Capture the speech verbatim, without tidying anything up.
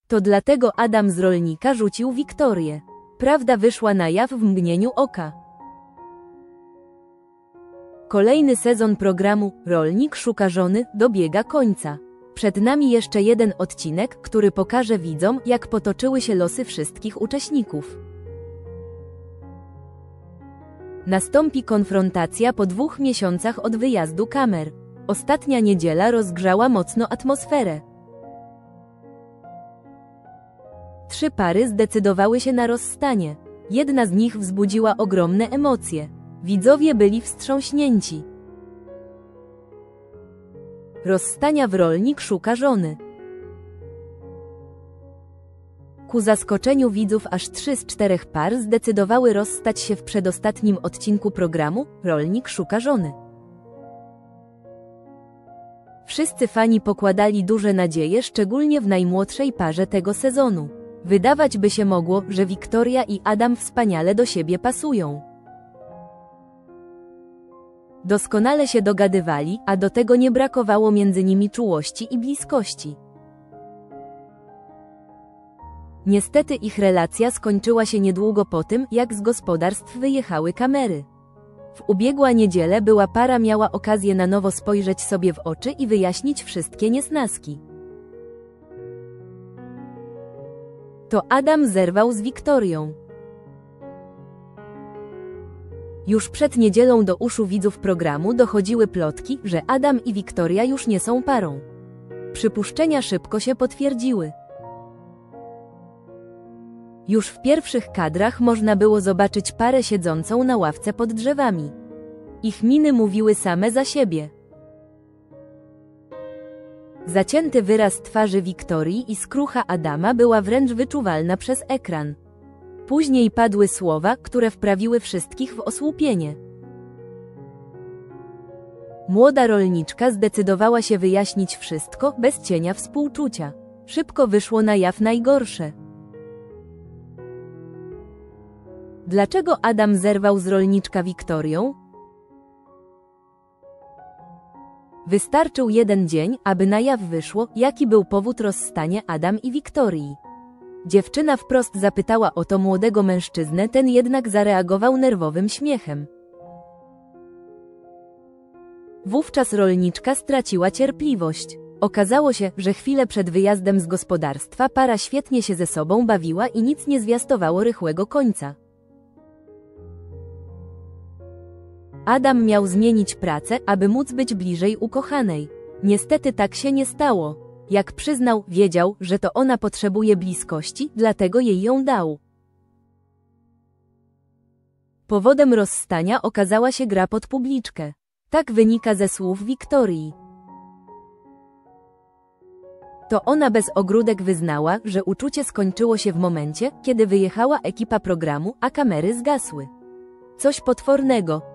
To dlatego Adam z rolnika rzucił Wiktorię. Prawda wyszła na jaw w mgnieniu oka. Kolejny sezon programu Rolnik szuka żony dobiega końca. Przed nami jeszcze jeden odcinek, który pokaże widzom, jak potoczyły się losy wszystkich uczestników. Nastąpi konfrontacja po dwóch miesiącach od wyjazdu kamer. Ostatnia niedziela rozgrzała mocno atmosferę. Trzy pary zdecydowały się na rozstanie. Jedna z nich wzbudziła ogromne emocje. Widzowie byli wstrząśnięci. Rozstania w Rolnik szuka żony. Ku zaskoczeniu widzów aż trzy z czterech par zdecydowały rozstać się w przedostatnim odcinku programu Rolnik szuka żony. Wszyscy fani pokładali duże nadzieje szczególnie w najmłodszej parze tego sezonu. Wydawać by się mogło, że Wiktoria i Adam wspaniale do siebie pasują. Doskonale się dogadywali, a do tego nie brakowało między nimi czułości i bliskości. Niestety ich relacja skończyła się niedługo po tym, jak z gospodarstw wyjechały kamery. W ubiegła niedzielę była para miała okazję na nowo spojrzeć sobie w oczy i wyjaśnić wszystkie niesnaski. To Adam zerwał z Wiktorią. Już przed niedzielą do uszu widzów programu dochodziły plotki, że Adam i Wiktoria już nie są parą. Przypuszczenia szybko się potwierdziły. Już w pierwszych kadrach można było zobaczyć parę siedzącą na ławce pod drzewami. Ich miny mówiły same za siebie. Zacięty wyraz twarzy Wiktorii i skrucha Adama była wręcz wyczuwalna przez ekran. Później padły słowa, które wprawiły wszystkich w osłupienie. Młoda rolniczka zdecydowała się wyjaśnić wszystko, bez cienia współczucia. Szybko wyszło na jaw najgorsze. Dlaczego Adam zerwał z rolniczka Wiktorią? Wystarczył jeden dzień, aby na jaw wyszło, jaki był powód rozstania Adam i Wiktorii. Dziewczyna wprost zapytała o to młodego mężczyznę, ten jednak zareagował nerwowym śmiechem. Wówczas rolniczka straciła cierpliwość. Okazało się, że chwilę przed wyjazdem z gospodarstwa para świetnie się ze sobą bawiła i nic nie zwiastowało rychłego końca. Adam miał zmienić pracę, aby móc być bliżej ukochanej. Niestety tak się nie stało. Jak przyznał, wiedział, że to ona potrzebuje bliskości, dlatego jej ją dał. Powodem rozstania okazała się gra pod publiczkę. Tak wynika ze słów Wiktorii. To ona bez ogródek wyznała, że uczucie skończyło się w momencie, kiedy wyjechała ekipa programu, a kamery zgasły. Coś potwornego.